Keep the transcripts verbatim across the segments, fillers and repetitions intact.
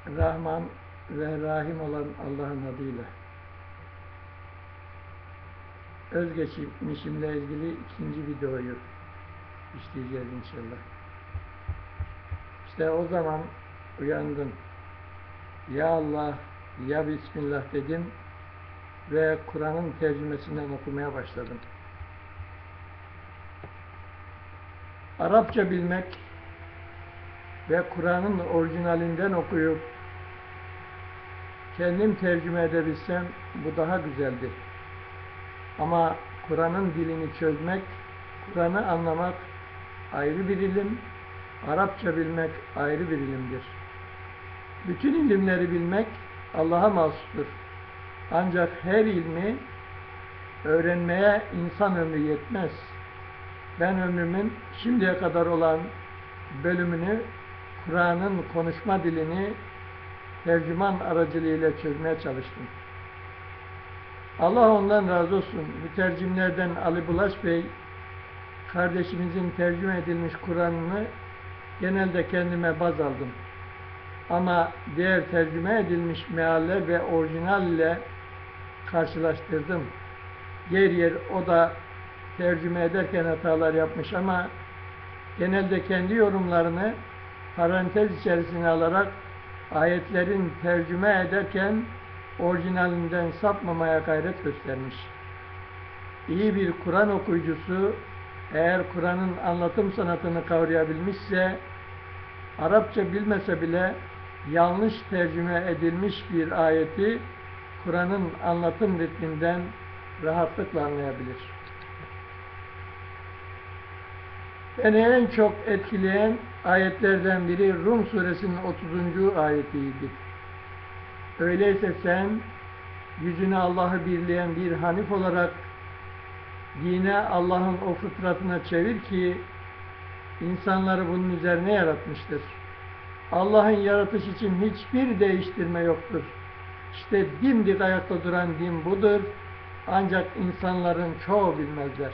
Rahman ve Rahim olan Allah'ın adıyla. Özgeçmişimle ilgili ikinci videoyu işleyeceğiz inşallah. İşte o zaman uyandım. Ya Allah, ya Bismillah dedim ve Kur'an'ın tercümesinden okumaya başladım. Arapça bilmek ve Kur'an'ın orijinalinden okuyup kendim tercüme edebilsem bu daha güzeldi. Ama Kur'an'ın dilini çözmek, Kur'an'ı anlamak ayrı bir ilim, Arapça bilmek ayrı bir ilimdir. Bütün ilimleri bilmek Allah'a mahsustur. Ancak her ilmi öğrenmeye insan ömrü yetmez. Ben ömrümün şimdiye kadar olan bölümünü Kur'an'ın konuşma dilini tercüman aracılığıyla çözmeye çalıştım. Allah ondan razı olsun. Mütercimlerden Ali Bulaş Bey, kardeşimizin tercüme edilmiş Kur'an'ını genelde kendime baz aldım. Ama diğer tercüme edilmiş mealler ve orijinal ile karşılaştırdım. Yer yer o da tercüme ederken hatalar yapmış ama genelde kendi yorumlarını parantez içerisine alarak ayetlerin tercüme ederken orijinalinden sapmamaya gayret göstermiş. İyi bir Kur'an okuyucusu eğer Kur'an'ın anlatım sanatını kavrayabilmişse, Arapça bilmese bile yanlış tercüme edilmiş bir ayeti Kur'an'ın anlatım ritminden rahatlıkla anlayabilir. Beni en çok etkileyen ayetlerden biri Rum suresinin otuzuncu ayetiydi. Öyleyse sen yüzünü Allah'ı birleyen bir hanif olarak dine Allah'ın o fıtratına çevir ki insanları bunun üzerine yaratmıştır. Allah'ın yaratış için hiçbir değiştirme yoktur. İşte dimdik ayakta duran din budur. Ancak insanların çoğu bilmezler.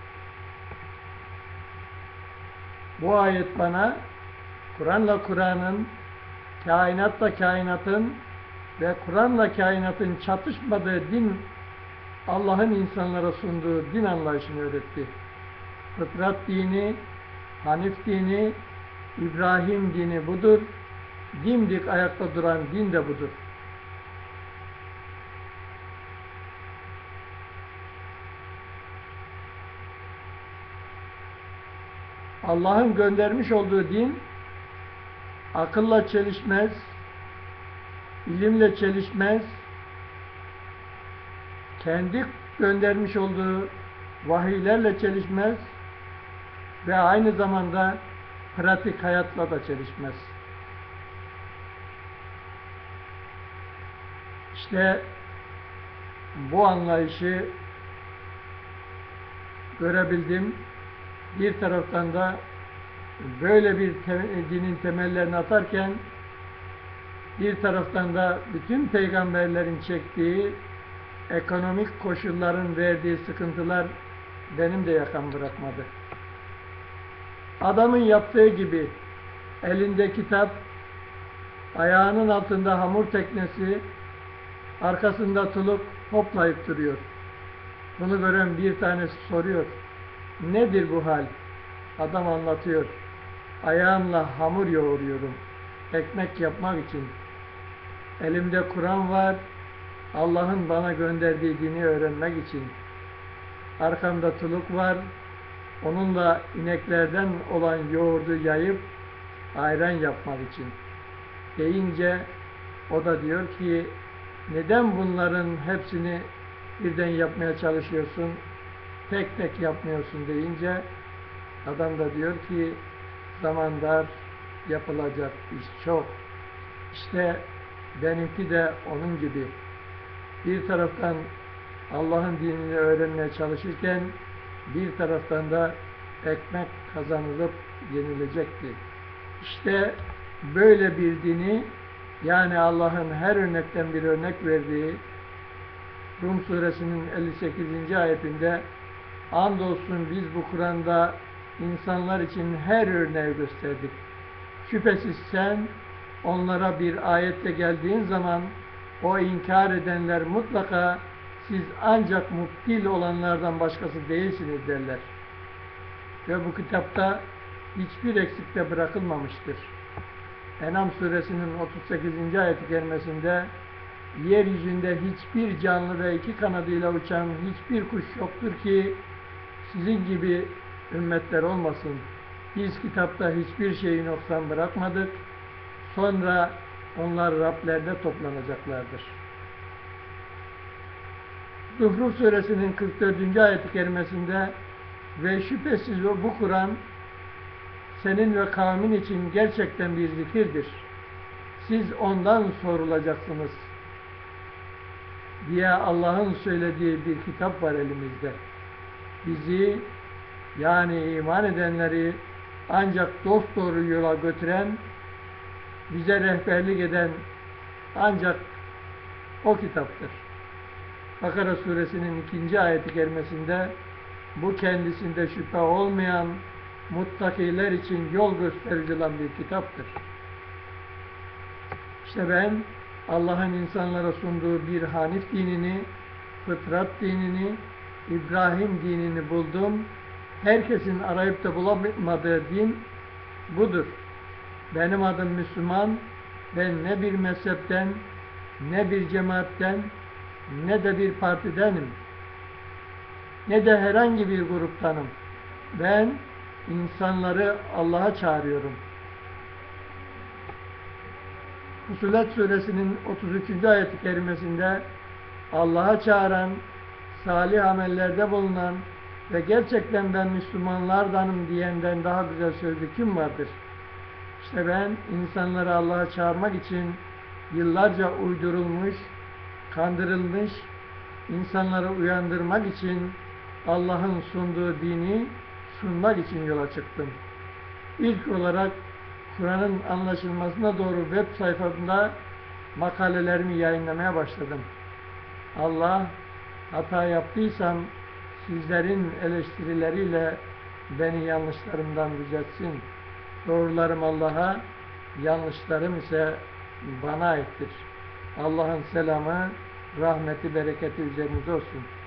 Bu ayet bana Kur'an'la Kur'an'ın, kainatla kainatın ve Kur'an'la kainatın çatışmadığı din, Allah'ın insanlara sunduğu din anlayışını öğretti. Fıtrat dini, Hanif dini, İbrahim dini budur. Dimdik ayakta duran din de budur. Allah'ın göndermiş olduğu din akılla çelişmez, ilimle çelişmez, kendi göndermiş olduğu vahiylerle çelişmez ve aynı zamanda pratik hayatla da çelişmez. İşte bu anlayışı görebildim. Bir taraftan da böyle bir te dinin temellerini atarken bir taraftan da bütün peygamberlerin çektiği ekonomik koşulların verdiği sıkıntılar benim de yakam bırakmadı. Adamın yaptığı gibi elinde kitap, ayağının altında hamur teknesi, arkasında tuluk hoplayıp duruyor. Bunu gören bir tanesi soruyor. Nedir bu hal? Adam anlatıyor. Ayağımla hamur yoğuruyorum. Ekmek yapmak için. Elimde Kur'an var. Allah'ın bana gönderdiği dini öğrenmek için. Arkamda tuluk var. Onunla ineklerden olan yoğurdu yayıp ayran yapmak için. Deyince o da diyor ki neden bunların hepsini birden yapmaya çalışıyorsun? Tek tek yapmıyorsun deyince adam da diyor ki zaman dar, yapılacak iş çok. İşte benimki de onun gibi. Bir taraftan Allah'ın dinini öğrenmeye çalışırken bir taraftan da ekmek kazanılıp yenilecekti. İşte böyle bir dini, yani Allah'ın her örnekten bir örnek verdiği Rum suresinin elli sekizinci ayetinde andolsun biz bu Kur'an'da insanlar için her örneği gösterdik. Şüphesiz sen onlara bir ayetle geldiğin zaman o inkar edenler mutlaka siz ancak mubtil olanlardan başkası değilsiniz derler. Ve bu kitapta hiçbir eksikte bırakılmamıştır. En'am suresinin otuz sekizinci ayet-i kerimesinde yeryüzünde hiçbir canlı ve iki kanadıyla uçan hiçbir kuş yoktur ki sizin gibi ümmetler olmasın. Biz kitapta hiçbir şeyi noksan bırakmadık. Sonra onlar Rablerinde toplanacaklardır. Zuhruf suresinin kırk dördüncü ayet-i kerimesinde ve şüphesiz bu Kur'an senin ve kavmin için gerçekten bir zikirdir. Siz ondan sorulacaksınız diye Allah'ın söylediği bir kitap var elimizde. Bizi, yani iman edenleri ancak dosdoğru yola götüren, bize rehberlik eden ancak o kitaptır. Bakara suresinin ikinci ayet-i kerimesinde bu kendisinde şüphe olmayan muttakiler için yol gösterici olan bir kitaptır. İşte ben Allah'ın insanlara sunduğu bir Hanif dinini, fıtrat dinini, İbrahim dinini buldum. Herkesin arayıp da bulamadığı din budur. Benim adım Müslüman. Ben ne bir mezhepten, ne bir cemaatten, ne de bir partidenim. Ne de herhangi bir gruptanım. Ben insanları Allah'a çağırıyorum. Fussilet suresinin otuz üçüncü ayet-i kerimesinde Allah'a çağıran, salih amellerde bulunan ve gerçekten ben Müslümanlardanım diyenden daha güzel sözlü kim vardır? İşte ben insanları Allah'a çağırmak için yıllarca uydurulmuş, kandırılmış, insanları uyandırmak için Allah'ın sunduğu dini sunmak için yola çıktım. İlk olarak Kur'an'ın anlaşılmasına doğru web sayfamda makalelerimi yayınlamaya başladım. Allah, hata yaptıysam sizlerin eleştirileriyle beni yanlışlarımdan düzeltsin. Doğrularım Allah'a, yanlışlarım ise bana aittir. Allah'ın selamı, rahmeti, bereketi üzerinize olsun.